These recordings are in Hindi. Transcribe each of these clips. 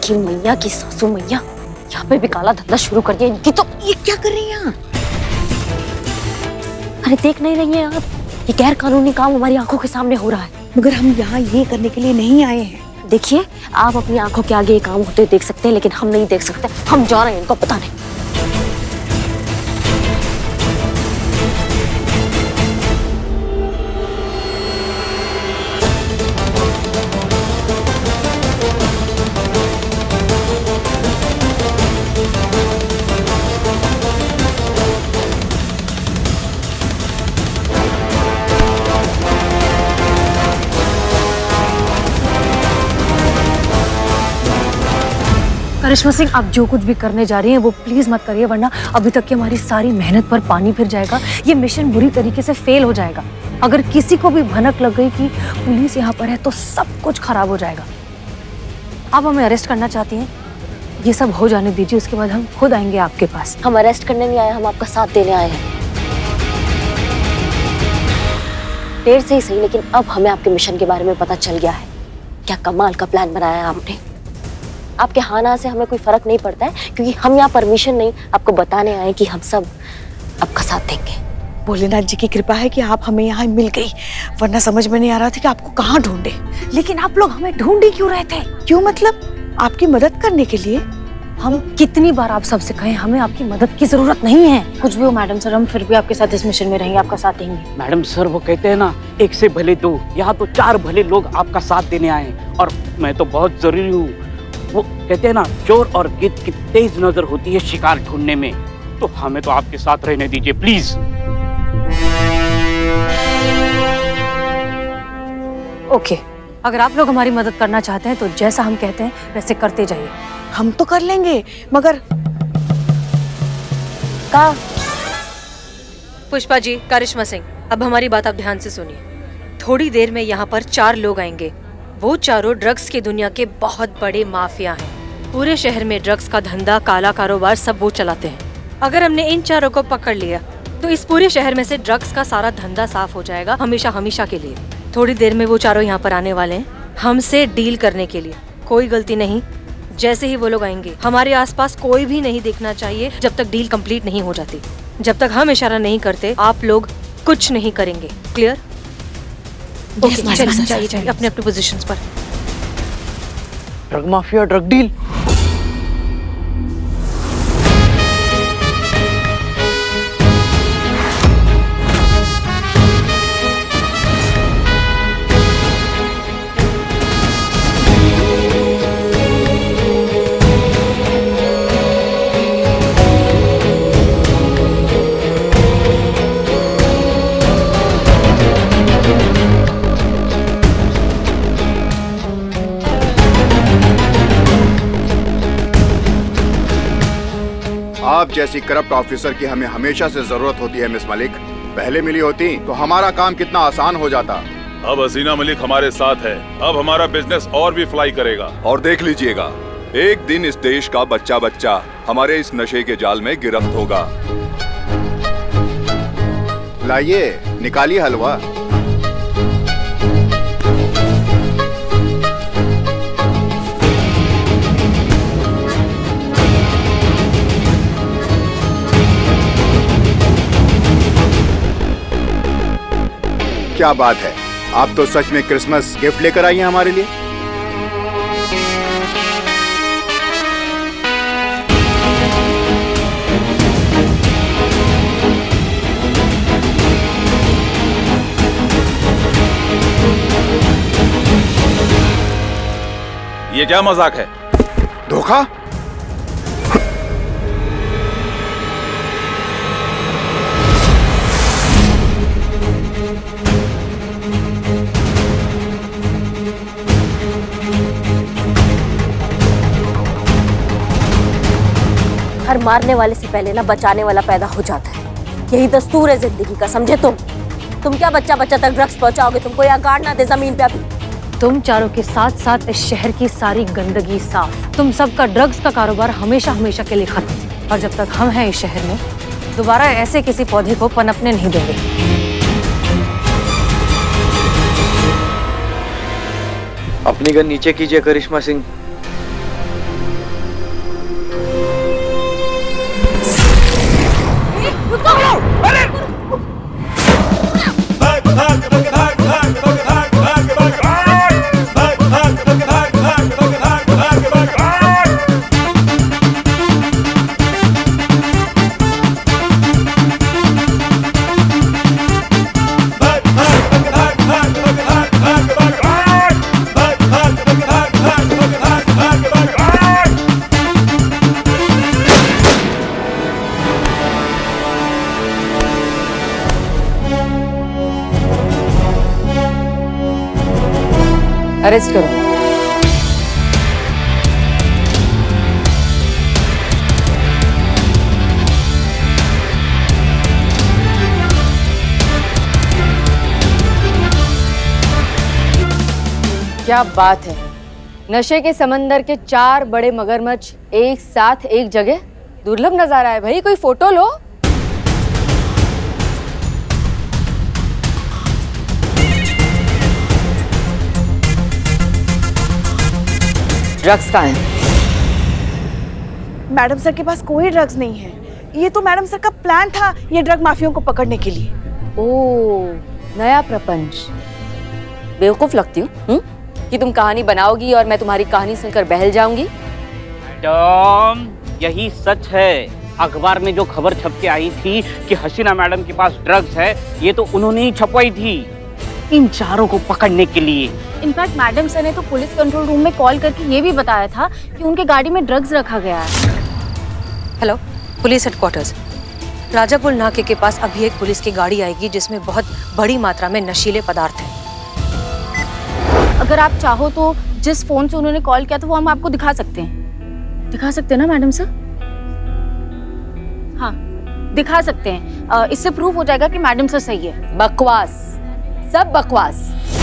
इनकी मैया की सासू मैया यहाँ पे भी काला धंधा शुरू कर दिया इनकी। तो ये क्या कर रही हैं यहाँ? अरे देख नहीं रही हैं आप, ये गैर कानूनी काम हमारी आंखों के सामने हो रहा है। मगर हम यहाँ ये करने के लिए नहीं आए हैं। देखिए आप अपनी आंखों के आगे ये काम होते देख सकते हैं, लेकिन हम नहीं देख सकते। हम जा रहे हैं इनको पता नहीं। करिश्मा सिंह, आप जो कुछ भी करने जा रही हैं वो प्लीज मत करिए, वरना अभी तक की हमारी सारी मेहनत पर पानी फिर जाएगा। ये मिशन बुरी तरीके से फेल हो जाएगा। अगर किसी को भी भनक लग गई कि पुलिस यहाँ पर है तो सब कुछ खराब हो जाएगा। आप हमें अरेस्ट करना चाहती हैं, ये सब हो जाने दीजिए, उसके बाद हम खुद आएंगे आपके पास। हम अरेस्ट करने नहीं आए, हम आपका साथ देने आए हैं। देर से ही सही, लेकिन अब हमें आपके मिशन के बारे में पता चल गया है। क्या कमाल का प्लान बनाया है आपने। आपके हाँ ना से हमें कोई फर्क नहीं पड़ता है, क्योंकि हम यहाँ परमिशन नहीं आपको बताने आए कि हम सब आपका साथ देंगे। भोलेनाथ जी की कृपा है कि आप हमें यहाँ मिल गई, वरना समझ में नहीं आ रहा था कि आपको कहाँ ढूंढे। लेकिन आप लोग हमें ढूंढ ही क्यों रहे थे? क्यों मतलब? आपकी मदद करने के लिए। हम कितनी बार आप सबसे कहें हमें आपकी मदद की जरूरत नहीं है। कुछ भी हो मैडम सर, हम फिर भी आपके साथ इस मिशन में रहेंगे, आपका साथ देंगे। मैडम सर, वो कहते हैं ना, एक से भले दो, यहाँ तो 4 भले लोग आपका साथ देने आए हैं, और मैं तो बहुत जरूरी हूँ। वो कहते हैं ना, चोर और गिद्ध की तेज नजर होती है शिकार ढूंढने में, तो हमें तो आपके साथ रहने दीजिए प्लीज। ओके, अगर आप लोग हमारी मदद करना चाहते हैं तो जैसा हम कहते हैं वैसे करते जाइए। हम तो कर लेंगे, मगर का पुष्पा जी, करिश्मा सिंह, अब हमारी बात आप ध्यान से सुनिए। थोड़ी देर में यहाँ पर 4 लोग आएंगे। वो चारों ड्रग्स की दुनिया के बहुत बड़े माफिया हैं। पूरे शहर में ड्रग्स का धंधा, काला कारोबार सब वो चलाते हैं। अगर हमने इन चारों को पकड़ लिया तो इस पूरे शहर में से ड्रग्स का सारा धंधा साफ हो जाएगा, हमेशा हमेशा के लिए। थोड़ी देर में वो चारों यहाँ पर आने वाले हैं हमसे डील करने के लिए। कोई गलती नहीं, जैसे ही वो लोग आएंगे हमारे आसपास कोई भी नहीं दिखना चाहिए जब तक डील कंप्लीट नहीं हो जाती। जब तक हम इशारा नहीं करते आप लोग कुछ नहीं करेंगे। क्लियर? चाहिए अपने अपने पोजीशंस पर। Drug mafia, drug deal. आप जैसी करप्ट ऑफिसर की हमें हमेशा से जरूरत होती है मिस मलिक। पहले मिली होती तो हमारा काम कितना आसान हो जाता। अब हसीना मलिक हमारे साथ है, अब हमारा बिजनेस और भी फ्लाई करेगा। और देख लीजिएगा, एक दिन इस देश का बच्चा बच्चा हमारे इस नशे के जाल में गिरफ्त होगा। लाइए, निकालिए हलवा। क्या बात है, आप तो सच में क्रिसमस गिफ्ट लेकर आई हैं हमारे लिए। ये क्या मजाक है? धोखा? हर मारने वाले से पहले ना बचाने वाला पैदा हो जाता है। यही दस्तूर है जिंदगी का, समझे तुम? तुम क्या बच्चा बच्चा तक ड्रग्स पहुंचाओगे? तुमको यहाँ गाड़ ना दे जमीन पे अभी। तुम चारों के साथ साथ इस शहर की सारी गंदगी साफ। तुम सबका ड्रग्स का कारोबार हमेशा हमेशा के लिए खत्म। और जब तक हम हैं इस शहर में, दोबारा ऐसे किसी पौधे को पनपने नहीं देंगे। अपनी गन नीचे कीजिए करिश्मा सिंह। अरेस्ट करो। क्या बात है, नशे के समंदर के 4 बड़े मगरमच्छ एक साथ एक जगह, दुर्लभ नजारा है भाई। कोई फोटो लो। ड्रग्स कहाँ है? मैडम सर के पास कोई ड्रग्स नहीं है। ये तो मैडम सर का प्लान था, ये ड्रग माफियों को पकड़ने के लिए। ओह, नया प्रपंच। बेवकूफ लगती हूँ कि तुम कहानी बनाओगी और मैं तुम्हारी कहानी सुनकर बहल जाऊंगी। मैडम, यही सच है। अखबार में जो खबर छप के आई थी कि हसीना मैडम के पास ड्रग्स है, ये तो उन्होंने ही छपवाई थी इन चारों को पकड़ने के लिए। इनफैक्ट मैडम सर ने तो पुलिस कंट्रोल रूम में कॉल करके ये भी बताया था कि उनके गाड़ी में ड्रग्स रखा गया है। Hello, police headquarters. राजापुर नाके के पास अभी एक पुलिस की गाड़ी आएगी जिसमें बहुत बड़ी मात्रा में नशीले पदार्थ हैं। अगर आप चाहो तो जिस फोन से उन्होंने कॉल किया था वो हम आपको दिखा सकते हैं। दिखा सकते हैं ना मैडम सर? हाँ, दिखा सकते हैं। इससे प्रूफ हो जाएगा कि मैडम सर सही है। बकवास, सब बकवास।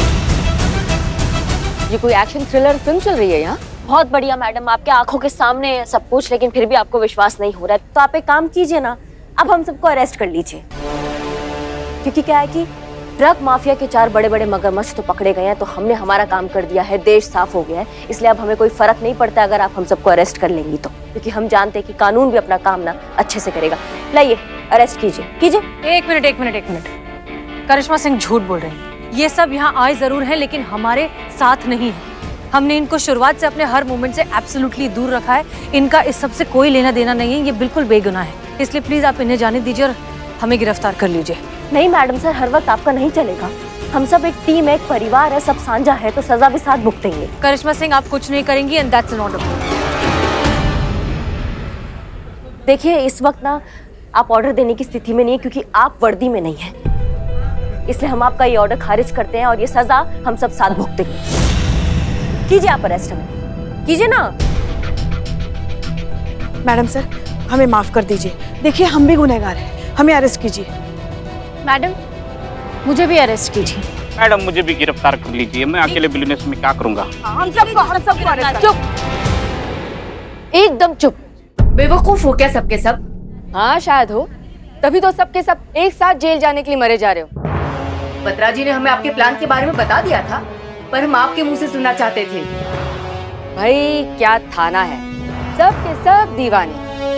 ये कोई एक्शन थ्रिलर फिल्म चल रही है यहाँ? बहुत बढ़िया मैडम, आपके आंखों के सामने है सब कुछ, लेकिन फिर भी आपको विश्वास नहीं हो रहा है। तो आप एक काम कीजिए ना, अब हम सबको अरेस्ट कर लीजिए। क्योंकि क्या है कि ड्रग माफिया के 4 बड़े बड़े मगरमच्छ तो पकड़े गए हैं, तो हमने हमारा काम कर दिया है, देश साफ हो गया है। इसलिए अब हमें कोई फर्क नहीं पड़ता अगर आप हम सबको अरेस्ट कर लेंगी तो, क्योंकि हम जानते हैं कि कानून भी अपना काम ना अच्छे से करेगा। लाइए, अरेस्ट कीजिए। एक मिनट। करिश्मा सिंह झूठ बोल रही हैं। ये सब यहाँ आए जरूर हैं, लेकिन हमारे साथ नहीं है। हमने इनको शुरुआत से अपने हर मूवमेंट से एब्सोल्युटली दूर रखा है। इनका इस सब से कोई लेना देना नहीं है, ये बिल्कुल बेगुनाह है। इसलिए प्लीज आप इन्हें जाने दीजिए और हमें गिरफ्तार कर लीजिए। नहीं मैडम सर, हर वक्त आपका नहीं चलेगा। हम सब एक टीम है, एक परिवार है, सब साझा है, तो सजा भी साथ भुगतेंगे। करिश्मा सिंह, आप कुछ नहीं करेंगी एंड दैट्स नॉट अ। देखिए, इस वक्त ना आप ऑर्डर देने की स्थिति में नहीं है, क्योंकि आप वर्दी में नहीं है। इसलिए हम आपका ये ऑर्डर खारिज करते हैं और ये सजा हम सब साथ भुगतेंगे। कीजिए आप अरेस्ट, हमें कीजिए ना। मैडम सर, हमें माफ कर दीजिए। देखिए, हम भी गुनहगार हैं, हमें अरेस्ट कीजिए। मैडम, मुझे भी अरेस्ट कीजिए। मैडम, मुझे भी गिरफ्तार कर लीजिए। मैं अकेले बिजनेस में क्या करूंगा? हम सबको अरेस्ट। चुप, एकदम चुप। बेवकूफ हो क्या सबके सब? हाँ शायद हो, तभी तो सबके सब एक साथ जेल जाने के लिए मरे जा रहे हो। बत्रा जी ने हमें आपके प्लान के बारे में बता दिया था, पर हम आपके मुंह से सुनना चाहते थे। भाई क्या थाना है, सब के सब दीवाने,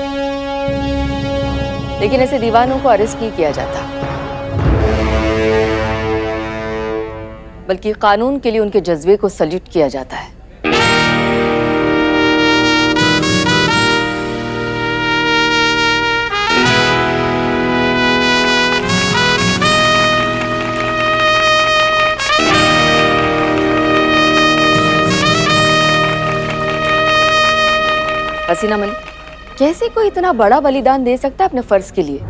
लेकिन ऐसे दीवानों को अरेस्ट नहीं किया जाता, बल्कि कानून के लिए उनके जज्बे को सल्यूट किया जाता है। हसीना मलिक, कैसे कोई इतना बड़ा बलिदान दे सकता है अपने फर्ज के लिए?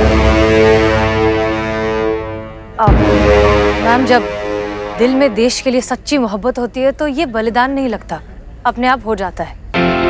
मैम, जब दिल में देश के लिए सच्ची मोहब्बत होती है तो ये बलिदान नहीं लगता, अपने आप हो जाता है।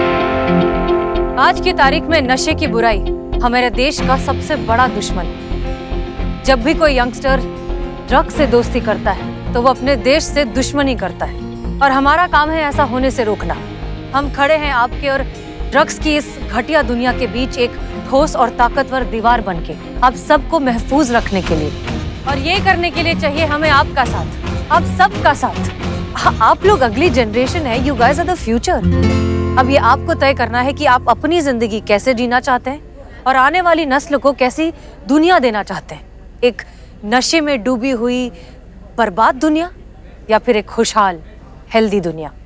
आज की तारीख में नशे की बुराई हमारे देश का सबसे बड़ा दुश्मन है। जब भी कोई यंगस्टर ड्रग्स से दोस्ती करता है तो वो अपने देश से दुश्मनी करता है, और हमारा काम है ऐसा होने से रोकना। हम खड़े हैं आपके और ड्रग्स की इस घटिया दुनिया के बीच एक ठोस और ताकतवर दीवार बनके आप सबको महफूज रखने के लिए, और ये करने के लिए चाहिए हमें आपका साथ, आप सबका साथ। आप लोग अगली जनरेशन है, you guys are the future. अब ये आपको तय करना है कि आप अपनी जिंदगी कैसे जीना चाहते हैं और आने वाली नस्ल को कैसी दुनिया देना चाहते हैं। एक नशे में डूबी हुई बर्बाद दुनिया या फिर एक खुशहाल हेल्दी दुनिया।